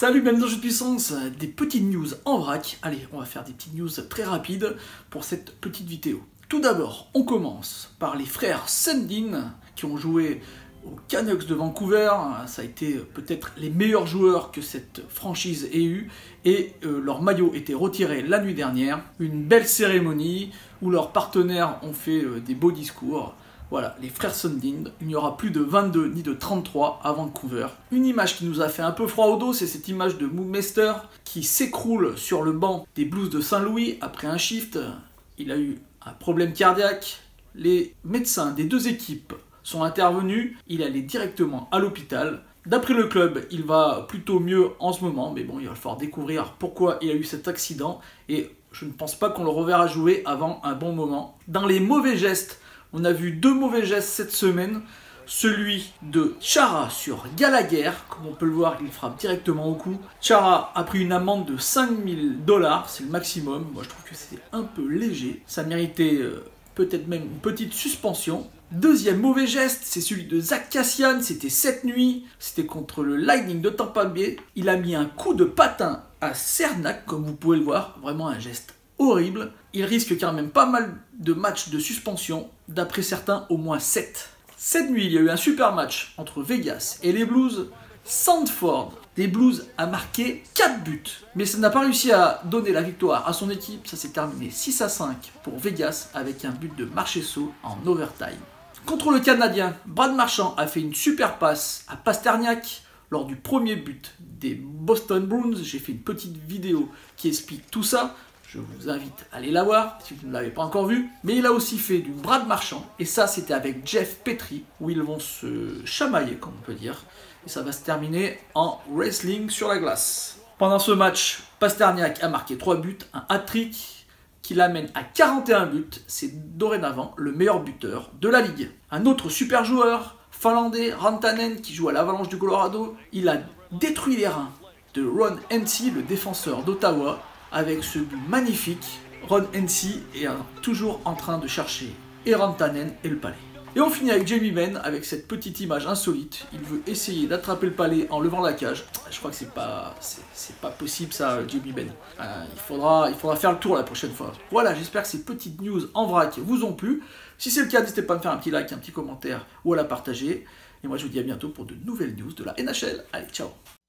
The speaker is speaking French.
Salut, bienvenue dans Jeux de puissance, des petites news en vrac. Allez, on va faire des petites news très rapides pour cette petite vidéo. Tout d'abord, on commence par les frères Sundin qui ont joué aux Canucks de Vancouver. Ça a été peut-être les meilleurs joueurs que cette franchise ait eu et leur maillot était retiré la nuit dernière. Une belle cérémonie où leurs partenaires ont fait des beaux discours. Voilà, les frères Sundin, il n'y aura plus de 22 ni de 33 à Vancouver. Une image qui nous a fait un peu froid au dos, c'est cette image de Mougmeister qui s'écroule sur le banc des Blues de Saint-Louis après un shift. Il a eu un problème cardiaque. Les médecins des deux équipes sont intervenus. Il allait directement à l'hôpital. D'après le club, il va plutôt mieux en ce moment, mais bon, il va falloir découvrir pourquoi il a eu cet accident. Et je ne pense pas qu'on le reverra jouer avant un bon moment. Dans les mauvais gestes, on a vu deux mauvais gestes cette semaine. Celui de Chara sur Gallagher, comme on peut le voir, il frappe directement au cou. Chara a pris une amende de 5000 $, c'est le maximum. Moi je trouve que c'est un peu léger. Ça méritait peut-être même une petite suspension. Deuxième mauvais geste, c'est celui de Zack Kassian, c'était cette nuit, c'était contre le Lightning de Tampa Bay. Il a mis un coup de patin à Cernak, comme vous pouvez le voir, vraiment un geste horrible. Il risque quand même pas mal de matchs de suspension, d'après certains au moins 7. Cette nuit, il y a eu un super match entre Vegas et les Blues. Sandford des Blues a marqué 4 buts, mais ça n'a pas réussi à donner la victoire à son équipe. Ça s'est terminé 6-5 pour Vegas avec un but de Marchessault en overtime. Contre le Canadien, Brad Marchand a fait une super passe à Pasternak lors du premier but des Boston Bruins. J'ai fait une petite vidéo qui explique tout ça. Je vous invite à aller la voir si vous ne l'avez pas encore vue. Mais il a aussi fait du Brad Marchand. Et ça, c'était avec Jeff Petrie, où ils vont se chamailler, comme on peut dire. Et ça va se terminer en wrestling sur la glace. Pendant ce match, Pasternak a marqué 3 buts, un hat-trick qui l'amène à 41 buts. C'est dorénavant le meilleur buteur de la ligue. Un autre super joueur, finlandais, Rantanen, qui joue à l'Avalanche du Colorado. Il a détruit les reins de Ron Hentzi, le défenseur d'Ottawa, avec ce but magnifique. Ron Hentzi est toujours en train de chercher et Rantanen et le palais. Et on finit avec Jamie Benn avec cette petite image insolite. Il veut essayer d'attraper le palais en levant la cage. Je crois que c'est pas possible ça, Jamie Benn. Il faudra faire le tour la prochaine fois. Voilà, j'espère que ces petites news en vrac vous ont plu. Si c'est le cas, n'hésitez pas à me faire un petit like, un petit commentaire ou à la partager. Et moi je vous dis à bientôt pour de nouvelles news de la NHL. Allez, ciao!